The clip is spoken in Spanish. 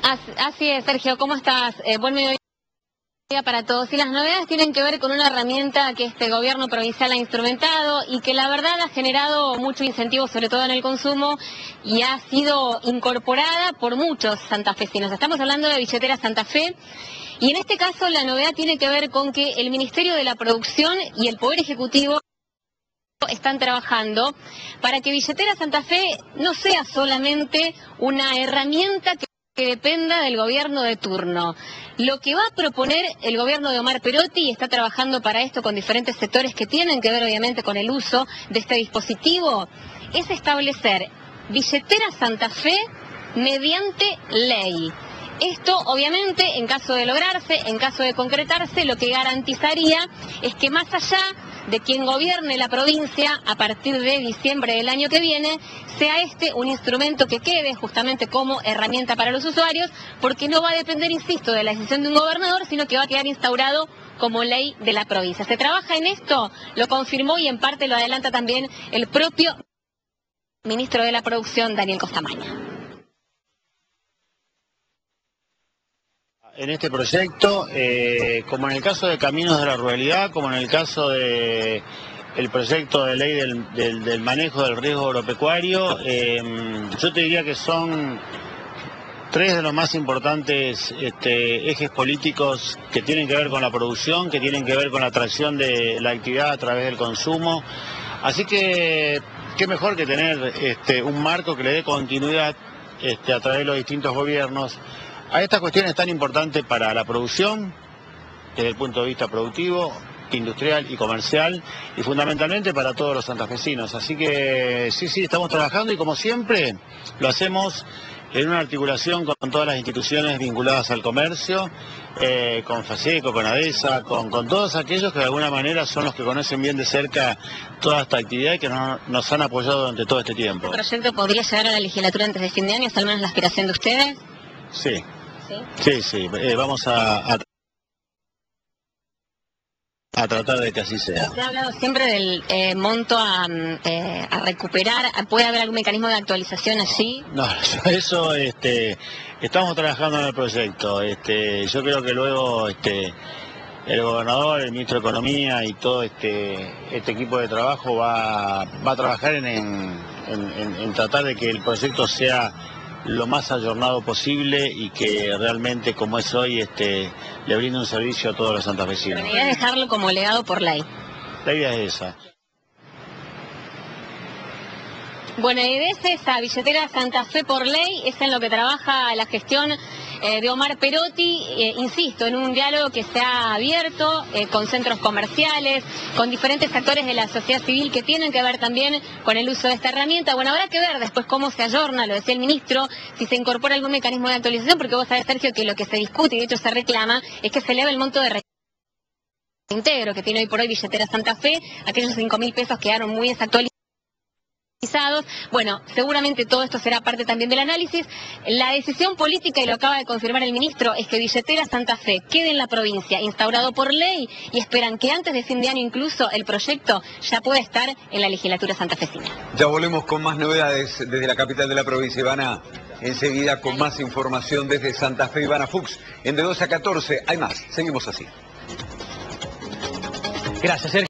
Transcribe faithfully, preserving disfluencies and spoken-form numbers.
Así, así es, Sergio, ¿cómo estás? Eh, buen mediodía para todos. Y las novedades tienen que ver con una herramienta que este gobierno provincial ha instrumentado y que la verdad ha generado mucho incentivo, sobre todo en el consumo, y ha sido incorporada por muchos santafesinos. Estamos hablando de Billetera Santa Fe. Y en este caso la novedad tiene que ver con que el Ministerio de la Producción y el Poder Ejecutivo están trabajando para que Billetera Santa Fe no sea solamente una herramienta que que dependa del gobierno de turno. Lo que va a proponer el gobierno de Omar Perotti, y está trabajando para esto con diferentes sectores que tienen que ver obviamente con el uso de este dispositivo, es establecer Billetera Santa Fe mediante ley. Esto, obviamente, en caso de lograrse, en caso de concretarse, lo que garantizaría es que más allá de quien gobierne la provincia a partir de diciembre del año que viene, sea este un instrumento que quede justamente como herramienta para los usuarios, porque no va a depender, insisto, de la decisión de un gobernador, sino que va a quedar instaurado como ley de la provincia. Se trabaja en esto, lo confirmó y en parte lo adelanta también el propio ministro de la Producción, Daniel Costamaña. En este proyecto, eh, como en el caso de Caminos de la Ruralidad, como en el caso de el proyecto de ley del, del, del manejo del riesgo agropecuario, eh, yo te diría que son tres de los más importantes este, ejes políticos que tienen que ver con la producción, que tienen que ver con la atracción de la actividad a través del consumo. Así que, qué mejor que tener este, un marco que le dé continuidad este, a través de los distintos gobiernos a estas cuestiones tan importantes para la producción, desde el punto de vista productivo, industrial y comercial, y fundamentalmente para todos los santafesinos. Así que sí, sí, estamos trabajando y como siempre lo hacemos en una articulación con todas las instituciones vinculadas al comercio, eh, con FASECO, con ADESA, con, con todos aquellos que de alguna manera son los que conocen bien de cerca toda esta actividad y que no, nos han apoyado durante todo este tiempo. ¿El proyecto podría llegar a la legislatura antes de fin de año? ¿Es al menos la aspiración de ustedes? Sí. Sí, sí, sí. Eh, vamos a, a, a tratar de que así sea. Se ha hablado siempre del eh, monto a, eh, a recuperar. ¿Puede haber algún mecanismo de actualización allí? No, eso, este, estamos trabajando en el proyecto. Este, yo creo que luego este, el gobernador, el ministro de Economía y todo este, este equipo de trabajo va, va a trabajar en, en, en, en tratar de que el proyecto sea lo más ayornado posible y que realmente, como es hoy, este, le brinde un servicio a todos los santafesinos. La idea es dejarlo como legado por ley. La idea es esa. Bueno, y de esa Billetera Santa Fe por ley es en lo que trabaja la gestión eh, de Omar Perotti, eh, insisto, en un diálogo que se ha abierto eh, con centros comerciales, con diferentes actores de la sociedad civil que tienen que ver también con el uso de esta herramienta. Bueno, habrá que ver después cómo se ayorna, lo decía el ministro, si se incorpora algún mecanismo de actualización, porque vos sabés, Sergio, que lo que se discute y de hecho se reclama es que se eleve el monto de reintegro que tiene hoy por hoy Billetera Santa Fe. Aquellos cinco mil pesos quedaron muy desactualizados. Bueno, seguramente todo esto será parte también del análisis. La decisión política, y lo acaba de confirmar el ministro, es que Billetera Santa Fe quede en la provincia, instaurado por ley, y esperan que antes de fin de año incluso el proyecto ya pueda estar en la legislatura santafesina. Ya volvemos con más novedades desde la capital de la provincia. Ivana, enseguida con más información desde Santa Fe. Ivana Fuchs, en de dos a catorce hay más. Seguimos así. Gracias, Sergio.